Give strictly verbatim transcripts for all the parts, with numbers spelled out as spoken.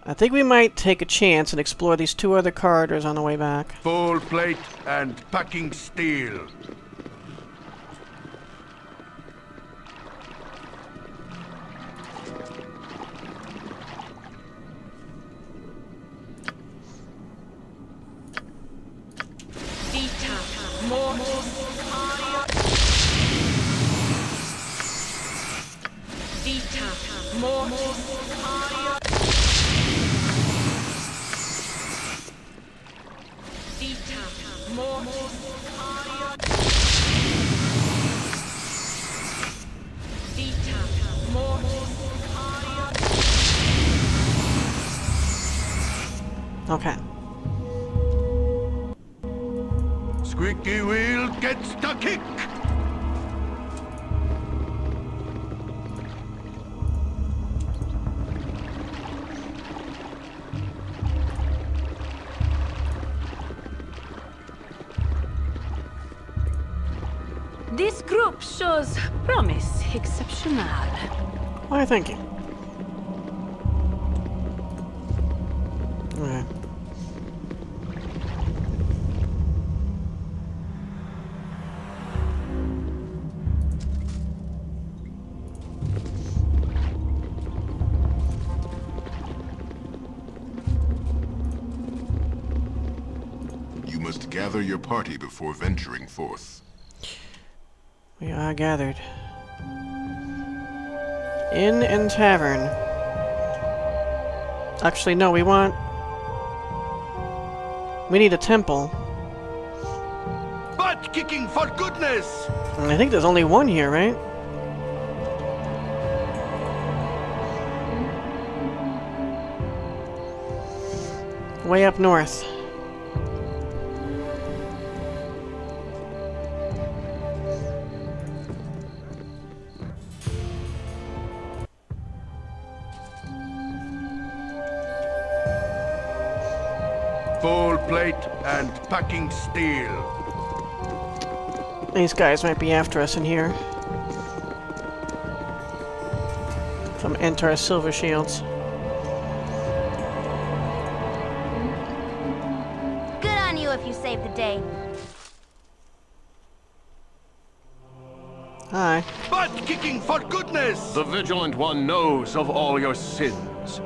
I think we might take a chance and explore these two other corridors on the way back. Full plate and packing steel. Okay. Squeaky wheel gets the kick. This group shows promise exceptional. Why, thank you. Okay. You must gather your party before venturing forth. We are gathered. Inn and tavern. Actually, no, we want... We need a temple. Butt kicking for goodness! And I think there's only one here, right? Way up north. Full plate and packing steel. These guys might be after us in here. From enter our silver shields. Good on you if you saved the day. Hi. Butt kicking for goodness! The Vigilant One knows of all your sins.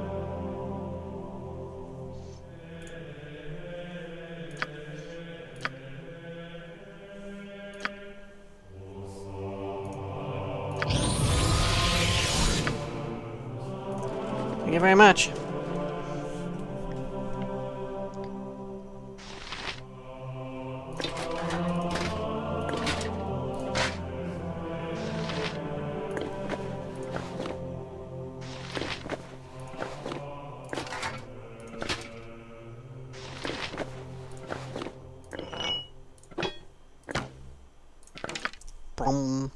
Thank you very much. Brum.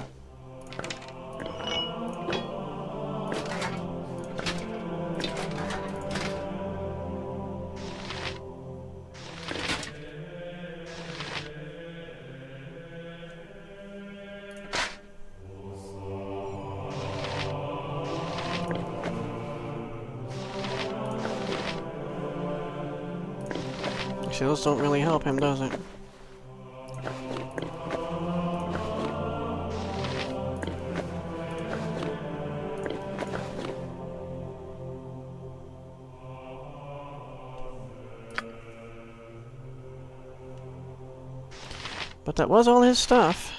Those don't really help him, does it? But that was all his stuff.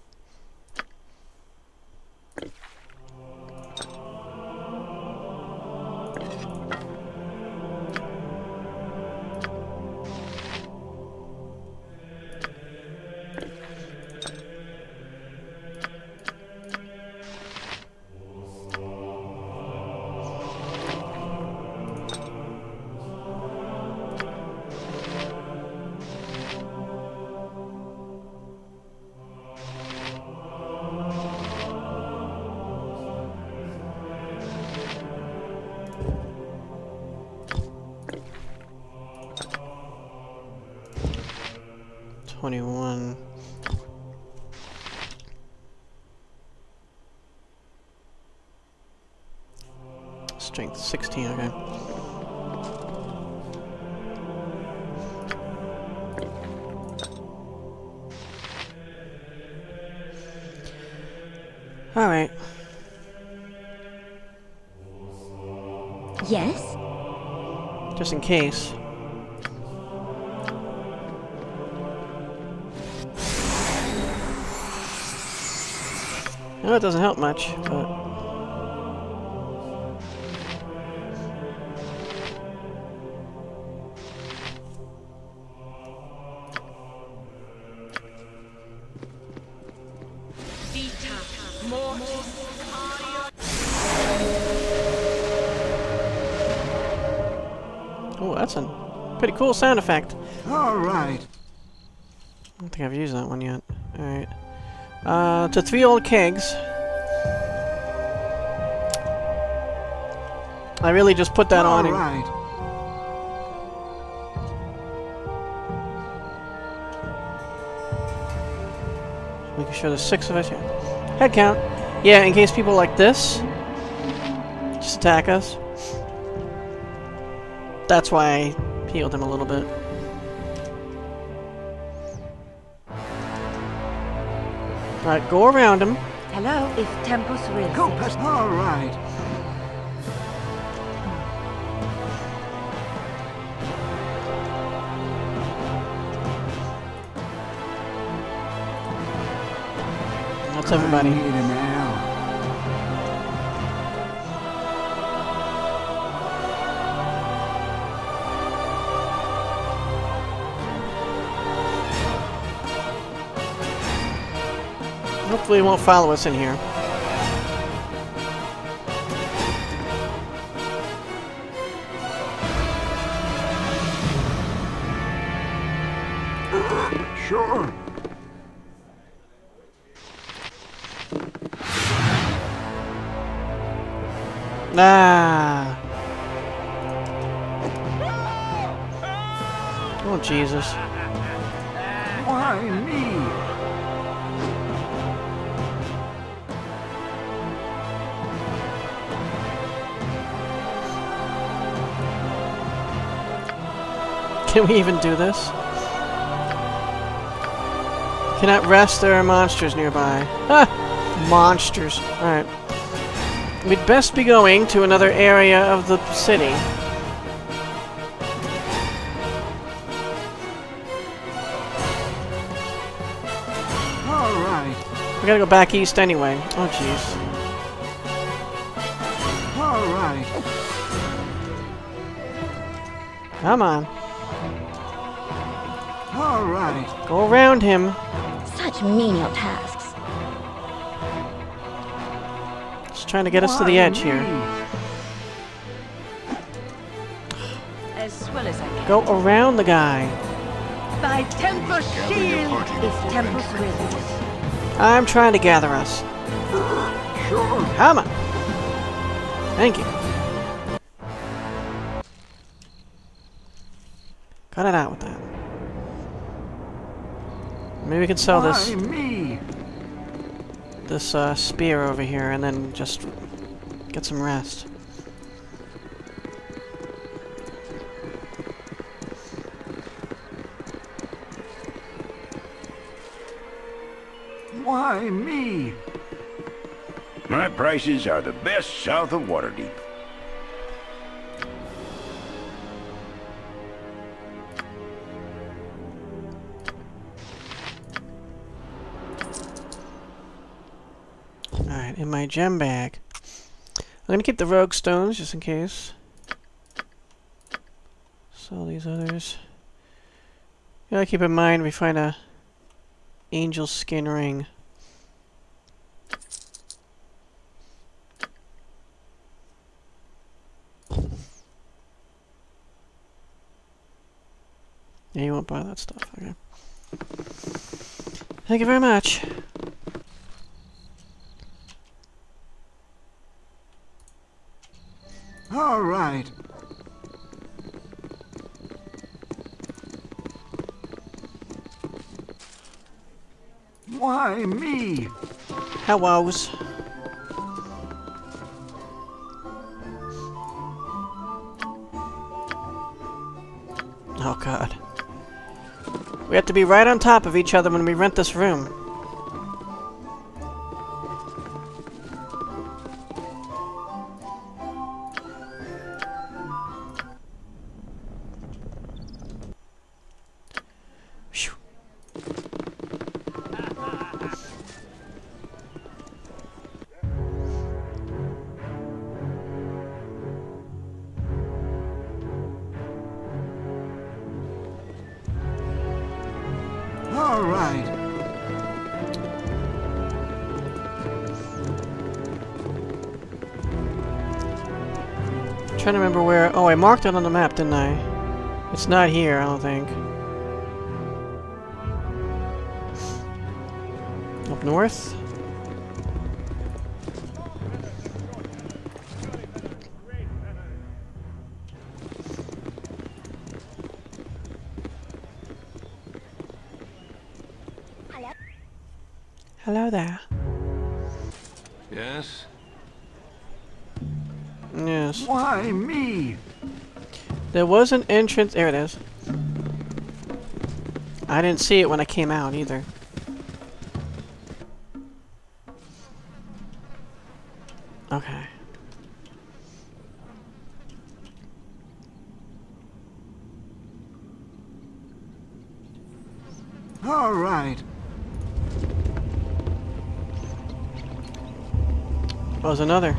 twenty-one. It's Strength sixteen, okay. Alright. Yes? Just in case. No, it doesn't help much, but... Oh, that's a pretty cool sound effect. All right. I don't think I've used that one yet. Alright. Uh, to three old kegs. I really just put that All on. right. And making sure there's six of us here. Head count. Yeah, in case people like this just attack us. That's why I healed him a little bit. Alright, go around him. Hello, if Tempus really. Go past. All right. That's everybody. I need him now. Hopefully he won't follow us in here. Sure. Ah. Oh, Jesus. Why me? Can we even do this? Cannot rest, there are monsters nearby. Ah! Monsters. Alright. We'd best be going to another area of the city. All right. We gotta go back east anyway. Oh, jeez. All right. Come on. All right. Go around him. Such menial tasks. Just trying to get us to the edge here. As well as I can. Go around the guy. By Tempus Gather your shield! party If before Tempus venturing really. forth. I'm trying to gather us. Sure. Come on. Thank you. Cut it out with that. Maybe we can sell this Why me? this uh, spear over here and then just get some rest. Why me? My prices are the best south of Waterdeep. Alright, in my gem bag. I'm gonna keep the rogue stones just in case. Sell these others. You gotta keep in mind we find a angel skin ring. Yeah, you won't buy that stuff, okay. Thank you very much. All right. Why me? Hellos. Oh god. We have to be right on top of each other when we rent this room. Phew. All right. I'm trying to remember where... Oh, I marked it on the map, didn't I? It's not here, I don't think. Up north? Hello there. Yes? Yes. Why me? There was an entrance... There it is. I didn't see it when I came out, either. Okay. All right. Oh, there's another.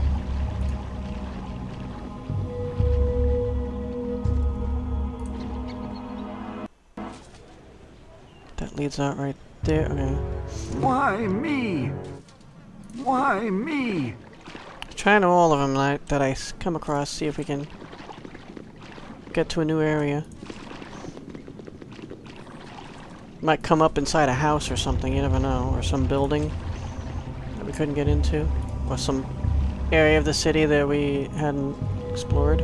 That leads out right there. Okay. Why me? Why me? Trying to all of them that, that I s- come across, see if we can get to a new area. Might come up inside a house or something, you never know. Or some building that we couldn't get into. Or some area of the city that we hadn't explored.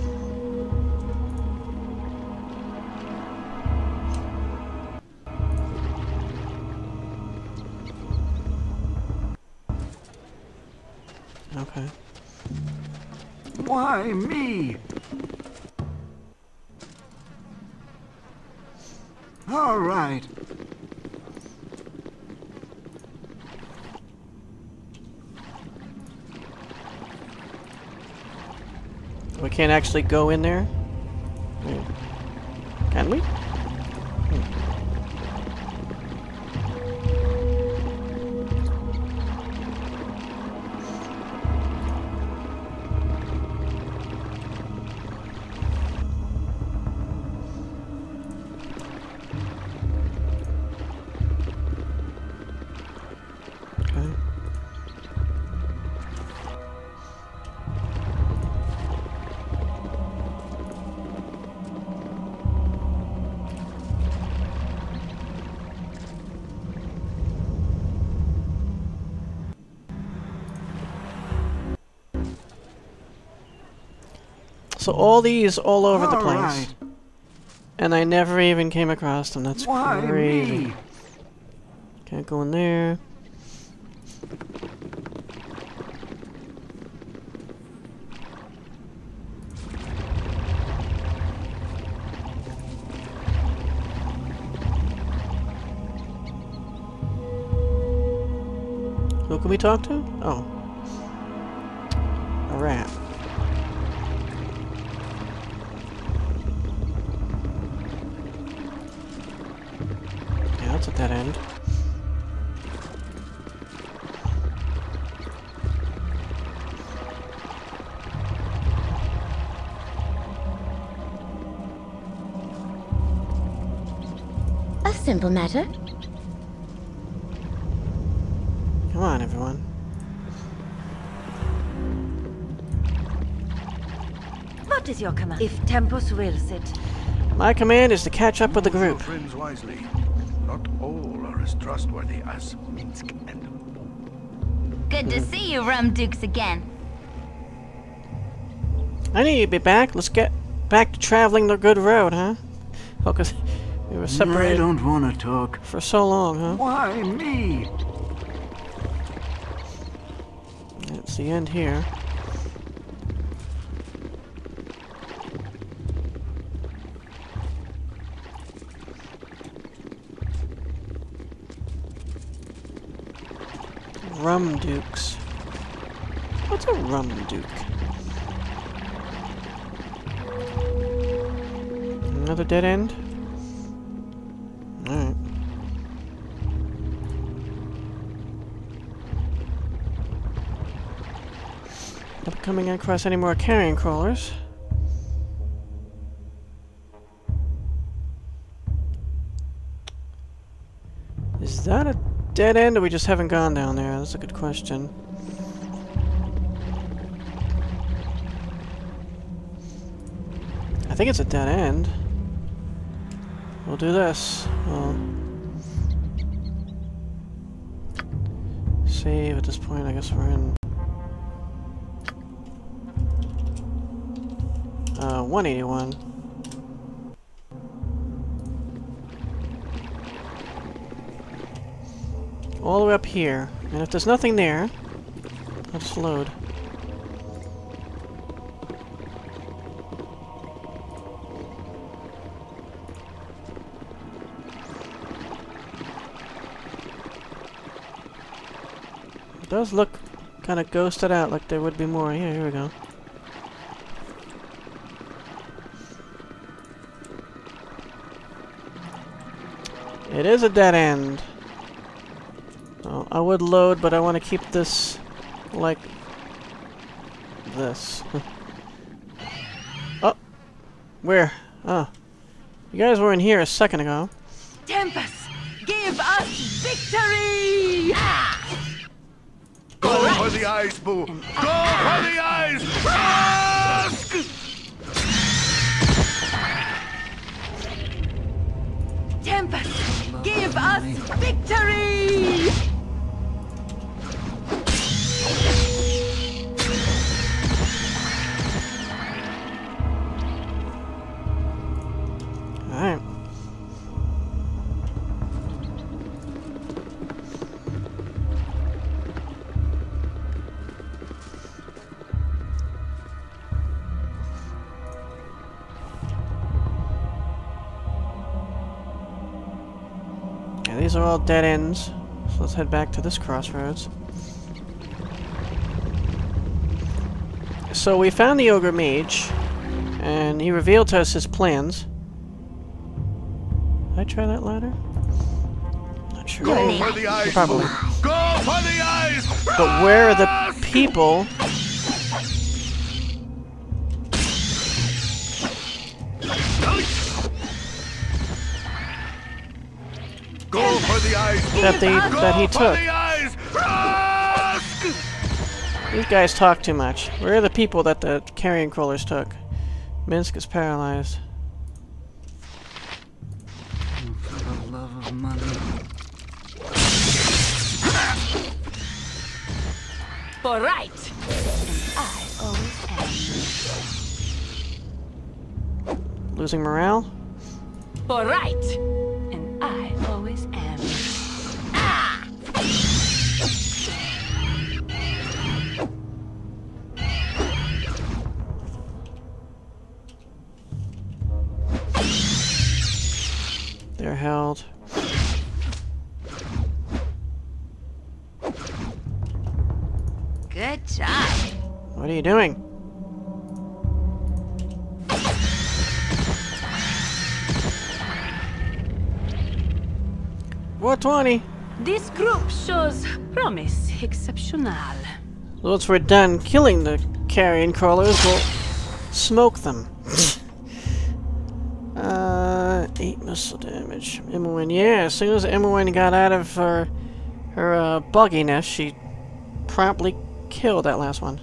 Okay. Why me? All right. We can't actually go in there? Hmm. Can we? Okay. So all these all over the All place. right. And I never even came across them. That's Why crazy. me? Can't go in there. Who can we talk to? Oh. A rat. Yeah, that's at that end. A simple matter. Come on, everyone. What is your command? If Tempus wills it. My command is to catch up with the Choose your group. friends wisely. Not all are as trustworthy as Minsk and Good to see you, Rum Dukes, again. I need you to be back. Let's get back to traveling the good road, huh? Oh, because we were I separated don't want to talk. for so long, huh? Why me? That's the end here. Rum Dukes. What's a Rum Duke? Another dead end? Alright. Not coming across any more carrion crawlers. Is that a dead end, or we just haven't gone down there? That's a good question. I think it's a dead end. We'll do this. We'll save at this point. I guess we're in uh, one eighty-one. All the way up here. And if there's nothing there, I'll just load. It does look kind of ghosted out, like there would be more. Yeah, here we go. It is a dead end. Oh, I would load, but I want to keep this like this. Oh, where? Oh, you guys were in here a second ago. Tempest, give us victory! Go for the eyes, Boo! Go for the eyes! Ask! Tempest, give us victory! Alright. Yeah, these are all dead ends. So let's head back to this crossroads. So we found the Ogre Mage, and he revealed to us his plans. Did I try that ladder? Not sure. Go for the eyes, Probably. Boo! Go for the eyes! But where are the people? Go for the eyes, Boo! That they that he Go took. for the eyes! Ask! These guys talk too much. Where are the people that the carrion crawlers took? Minsk is paralyzed. For the love of money. For right! And I always am. Losing morale? For right! And I always am. Ah! They're held. Good job. What are you doing? four twenty. This group shows promise exceptional. Once we're done killing the carrion crawlers, we'll smoke them. uh, eight missile damage. Imowen, yeah, as soon as Imowen got out of her, her uh, bugginess, she promptly killed that last one.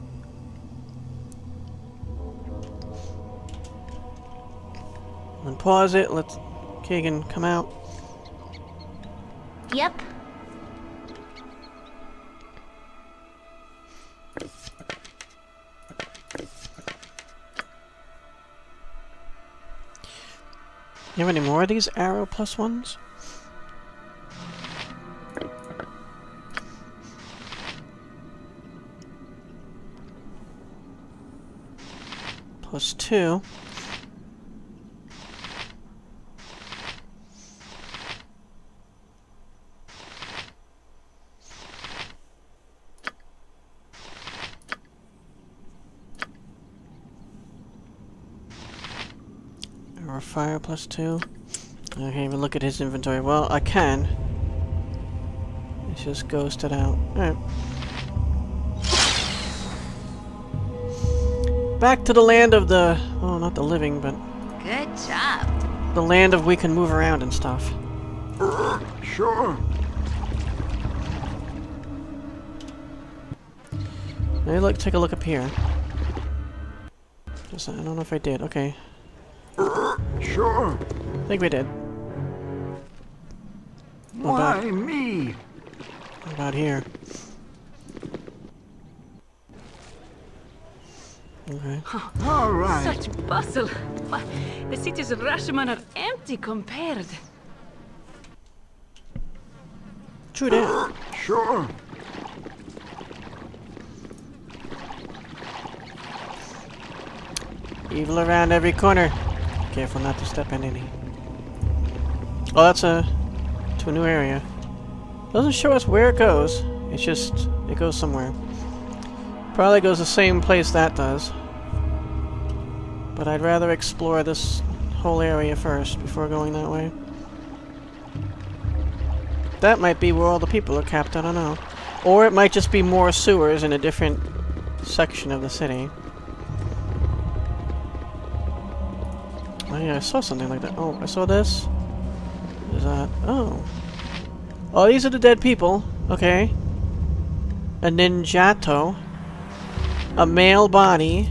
And pause it, let Kagan come out. Yep. You have any more of these arrow plus ones? Plus two. Or fire plus two. I can't even look at his inventory. Well, I can. It's just ghosted out. Alright. Back to the land of the... oh, not the living, but... Good job. the land of we can move around and stuff. Sure. Maybe look, take a look up here. Just, I don't know if I did. Okay. Sure. I think we did. What Why about, me? what about here? Okay. All right. Such bustle. Why, the cities of Rashomon are empty compared. True that. Sure. Evil around every corner. Careful not to step in any. Oh, that's a to a new area. Doesn't show us where it goes. It's just it goes somewhere. Probably goes the same place that does. But I'd rather explore this whole area first before going that way. That might be where all the people are capped, I don't know. Or it might just be more sewers in a different section of the city. Oh yeah, I saw something like that. Oh, I saw this. What is that? Oh. Oh, these are the dead people. Okay. A ninjato. A male body.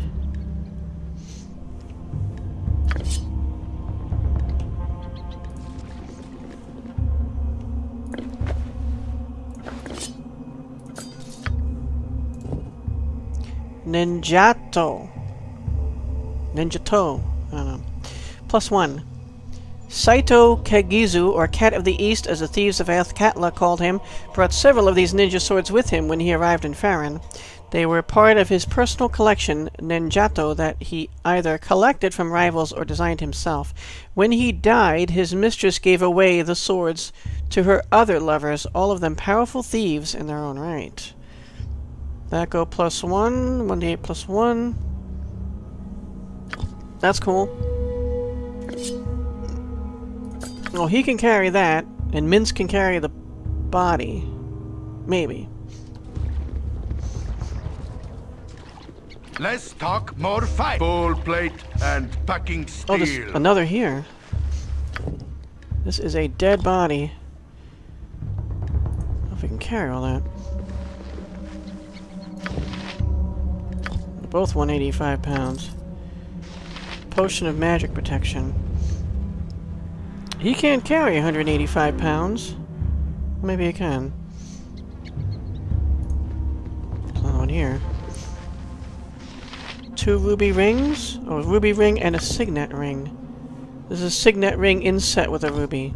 Ninjato. Ninjato. I don't know. Plus one. Saito Kagizu, or Cat of the East, as the thieves of Athkatla called him, brought several of these ninja swords with him when he arrived in Faerûn. They were part of his personal collection, ninjato, that he either collected from rivals or designed himself. When he died, his mistress gave away the swords to her other lovers, all of them powerful thieves in their own right. That go plus one, one d eight plus one. That's cool. Well, he can carry that, and Mince can carry the body. Maybe. Let's talk more fight. Full plate and packing steel. Oh, there's another here. This is a dead body. I don't know if we can carry all that. They're both one hundred eighty-five pounds. Potion of magic protection. He can't carry one hundred eighty-five pounds. Maybe he can. There's another one here. Two ruby rings? Oh, a ruby ring and a signet ring. This is a signet ring inset with a ruby.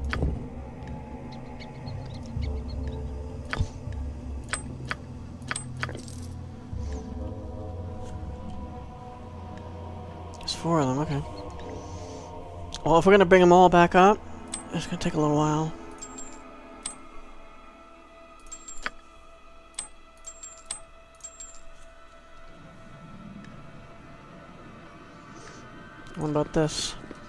There's four of them, okay. Well, if we're gonna bring them all back up, it's gonna take a little while. What about this?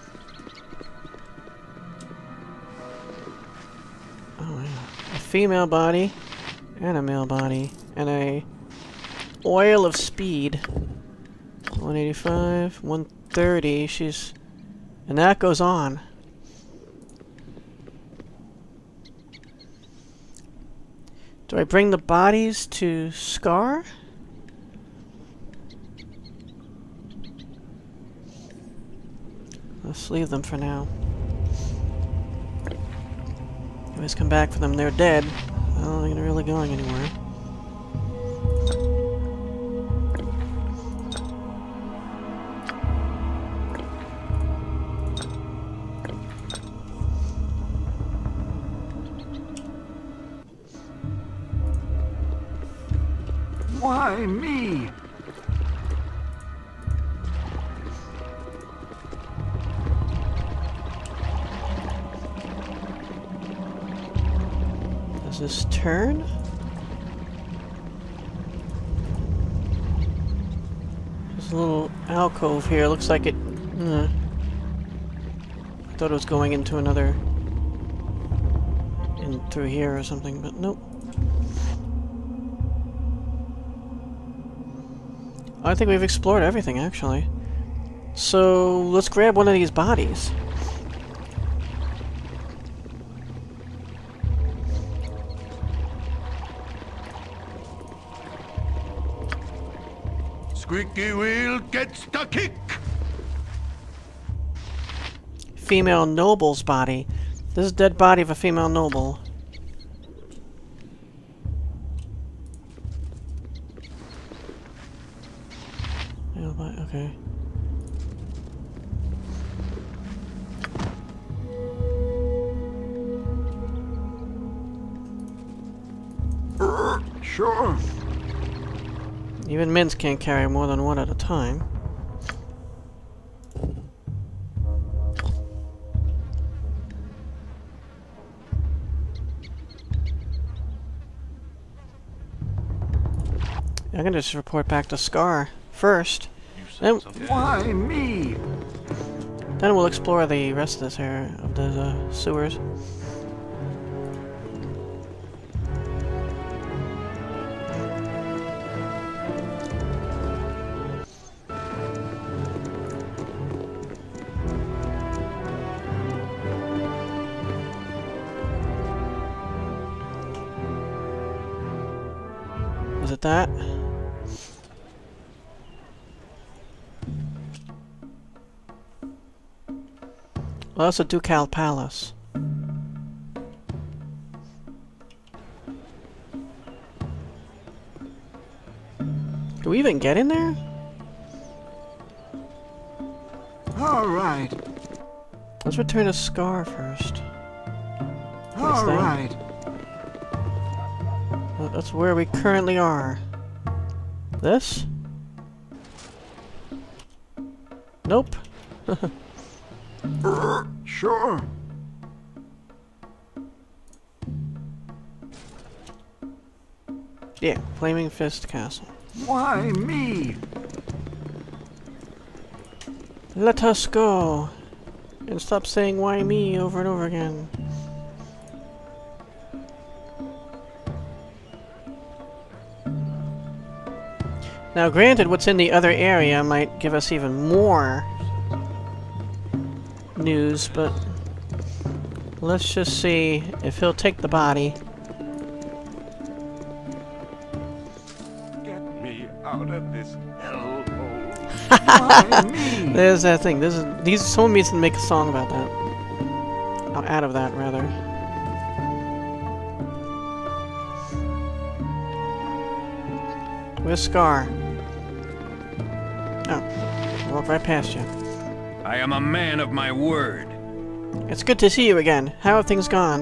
Oh yeah. A female body and a male body and a oil of speed. one eighty-five, one thirty, she's and that goes on. Do I bring the bodies to Scar? Let's leave them for now. Always come back for them. They're dead. I don't think they're really going anywhere. Why me? Does this turn? There's a little alcove here. Looks like it... Uh, Thought it was going into another... in through here or something, but nope. I think we've explored everything, actually. So, let's grab one of these bodies. Squeaky wheel gets the kick! Female noble's body. This is a dead body of a female noble. Yeah, but, okay. Sure. Even mints can't carry more than one at a time. I'm gonna just report back to Scar first. Then, Why me? then we'll explore the rest of this area of the uh, sewers. Was it that? Well, that's a Ducal Palace. Do we even get in there? All right. Let's return to Scar first. All thing. right. Well, that's where we currently are. This? Nope. Sure. Yeah, Flaming Fist Castle. Why me? Let us go! And stop saying why me over and over again. Now granted, what's in the other area might give us even more news, but let's just see if he'll take the body. Get me out of this hellhole. Why me? There's that thing. This is these. Someone needs to make a song about that. Oh, out of that, rather. Where's Scar? Oh, walked right past you. I am a man of my word. It's good to see you again. How have things gone?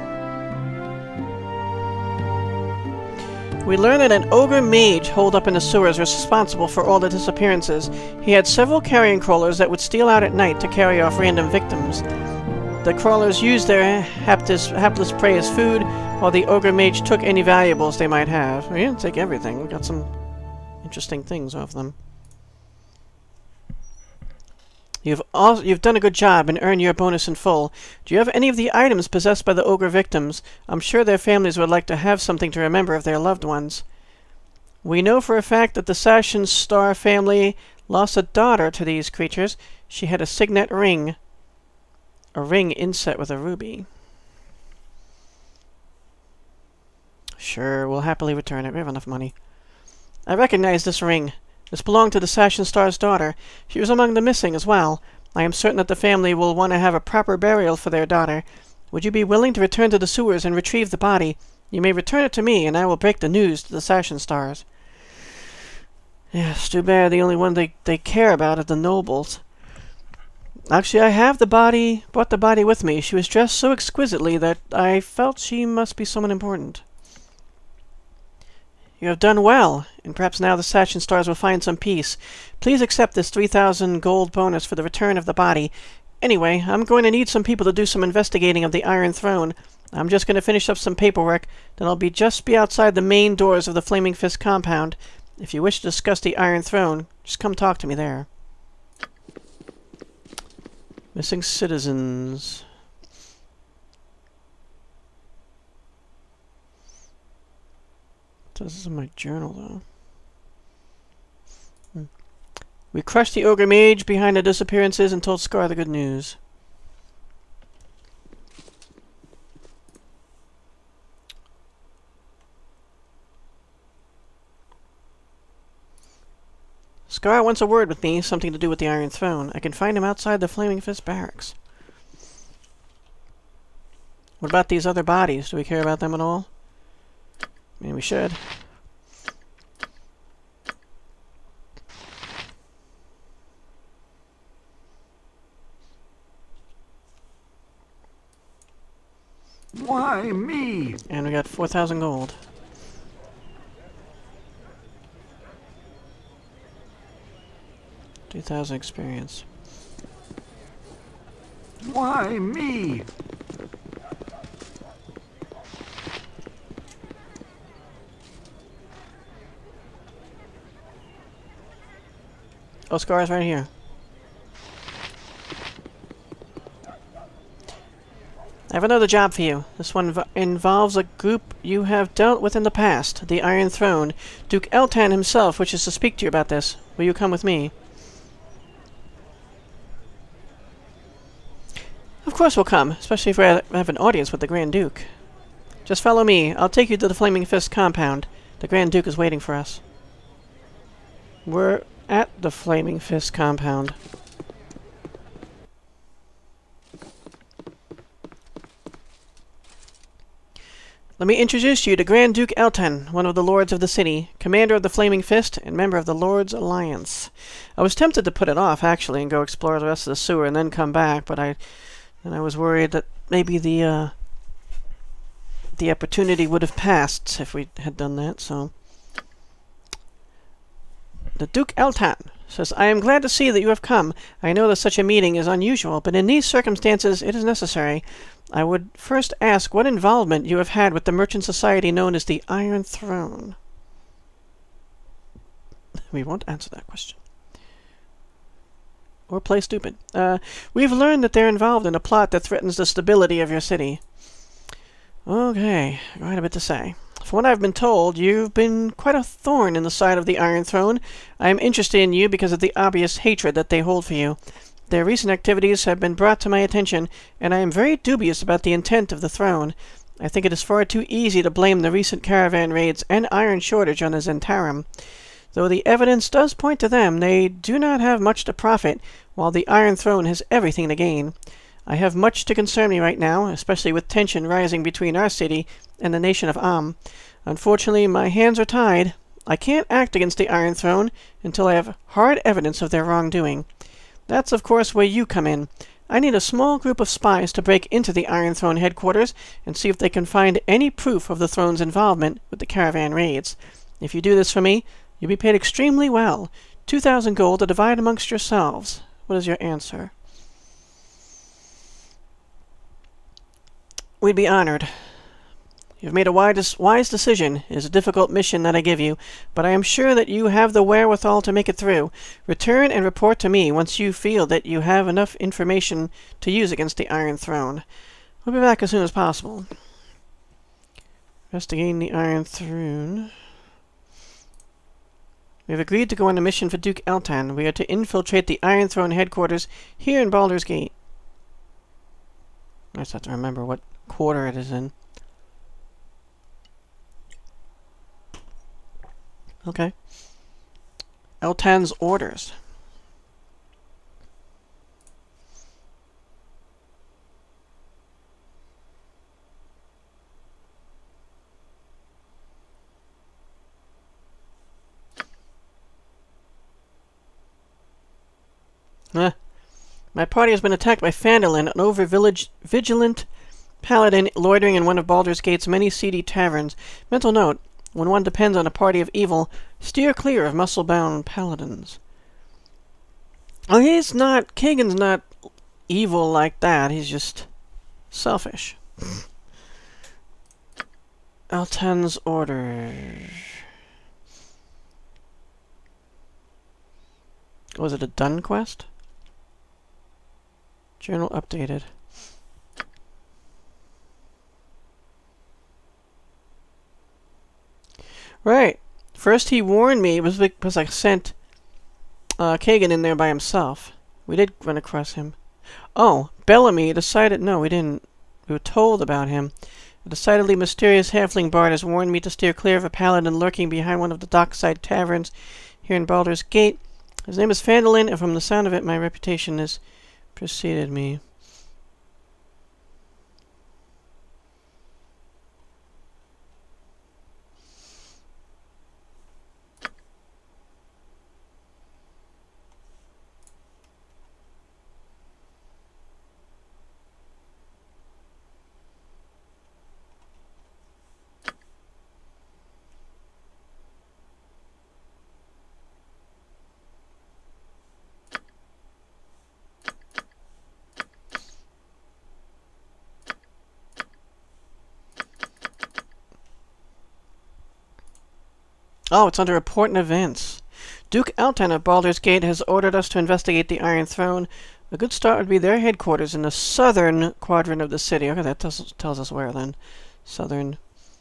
We learn that an ogre mage holed up in the sewers was responsible for all the disappearances. He had several carrion crawlers that would steal out at night to carry off random victims. The crawlers used their hapless, hapless prey as food, while the ogre mage took any valuables they might have. We didn't take everything. We got some interesting things off them. You've also, you've done a good job and earned your bonus in full. Do you have any of the items possessed by the ogre victims? I'm sure their families would like to have something to remember of their loved ones. We know for a fact that the Sashin Star family lost a daughter to these creatures. She had a signet ring. A ring inset with a ruby. Sure, we'll happily return it. We have enough money. I recognize this ring. This belonged to the Sashin Star's daughter. She was among the missing as well. I am certain that the family will want to have a proper burial for their daughter. Would you be willing to return to the sewers and retrieve the body? You may return it to me, and I will break the news to the Sashin Stars. Yes, too bad the only one they, they care about are the nobles. Actually, I have the body, brought the body with me. She was dressed so exquisitely that I felt she must be someone important. You have done well, and perhaps now the Sashin Stars will find some peace. Please accept this three thousand gold bonus for the return of the body. Anyway, I'm going to need some people to do some investigating of the Iron Throne. I'm just going to finish up some paperwork, then I'll be just be outside the main doors of the Flaming Fist compound. If you wish to discuss the Iron Throne, just come talk to me there. Missing citizens. This is in my journal, though. Hmm. We crushed the ogre mage behind the disappearances and told Scar the good news. Scar wants a word with me, something to do with the Iron Throne. I can find him outside the Flaming Fist barracks. What about these other bodies? Do we care about them at all? I mean, we should. Why me? And we got four thousand gold. two thousand experience. Why me? Oh, Scar's right here. I have another job for you. This one inv involves a group you have dealt with in the past, the Iron Throne. Duke Eltan himself wishes to speak to you about this. Will you come with me? Of course we'll come, especially if we have an audience with the Grand Duke. Just follow me. I'll take you to the Flaming Fist compound. The Grand Duke is waiting for us. We're at the Flaming Fist compound. Let me introduce you to Grand Duke Eltan, one of the Lords of the City, commander of the Flaming Fist, and member of the Lord's Alliance. I was tempted to put it off, actually, and go explore the rest of the sewer and then come back, but I... And I was worried that maybe the, uh, the opportunity would have passed if we had done that, so... The Duke Eltan says, I am glad to see that you have come. I know that such a meeting is unusual, but in these circumstances it is necessary. I would first ask what involvement you have had with the merchant society known as the Iron Throne. We won't answer that question. Or play stupid. Uh, we've learned that they're involved in a plot that threatens the stability of your city. Okay, quite a bit to say. From what I've been told, you've been quite a thorn in the side of the Iron Throne. I am interested in you because of the obvious hatred that they hold for you. Their recent activities have been brought to my attention, and I am very dubious about the intent of the throne. I think it is far too easy to blame the recent caravan raids and iron shortage on the Zentarum. Though the evidence does point to them, they do not have much to profit, while the Iron Throne has everything to gain. I have much to concern me right now, especially with tension rising between our city and the nation of Am. Unfortunately, my hands are tied. I can't act against the Iron Throne until I have hard evidence of their wrongdoing. That's, of course, where you come in. I need a small group of spies to break into the Iron Throne headquarters and see if they can find any proof of the Throne's involvement with the caravan raids. If you do this for me, you'll be paid extremely well. Two thousand gold to divide amongst yourselves. What is your answer? We'd be honored. You've made a wise, wise decision. It is a difficult mission that I give you, but I am sure that you have the wherewithal to make it through. Return and report to me once you feel that you have enough information to use against the Iron Throne. We'll be back as soon as possible. Investigating the Iron Throne. We have agreed to go on a mission for Duke Eltan. We are to infiltrate the Iron Throne headquarters here in Baldur's Gate. I just have to remember what quarter it is in. Okay. Eltan's orders. Eh. My party has been attacked by Phandalin, an over-vigilant paladin loitering in one of Baldur's Gate's many seedy taverns. Mental note. When one depends on a party of evil, steer clear of muscle-bound paladins. Oh, he's not... Kagan's not evil like that. He's just selfish. Eltan's orders. Was it a done quest? Journal updated. Right. First he warned me. It was because I sent uh, Kagan in there by himself. We did run across him. Oh, Bellamy decided... No, we didn't. We were told about him. A decidedly mysterious halfling bard has warned me to steer clear of a paladin lurking behind one of the dockside taverns here in Baldur's Gate. His name is Fandolin, and from the sound of it, my reputation has preceded me. Oh, it's under important events. Duke Eltan of Baldur's Gate has ordered us to investigate the Iron Throne. A good start would be their headquarters in the southern quadrant of the city. Okay, that tells, tells us where then. Southern.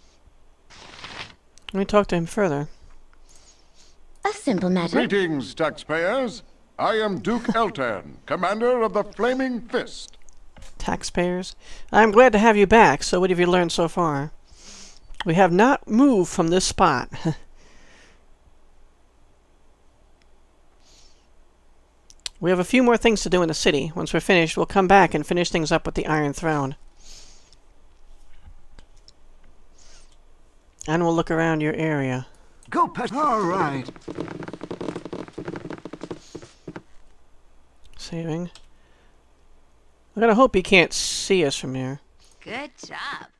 Let me talk to him further. A simple matter. Greetings, taxpayers. I am Duke Eltan, commander of the Flaming Fist. Taxpayers? I'm glad to have you back. So what have you learned so far? We have not moved from this spot. We have a few more things to do in the city. Once we're finished, we'll come back and finish things up with the Iron Throne. And we'll look around your area. Go, pet. All right. Saving. I'm gonna hope he can't see us from here. Good job.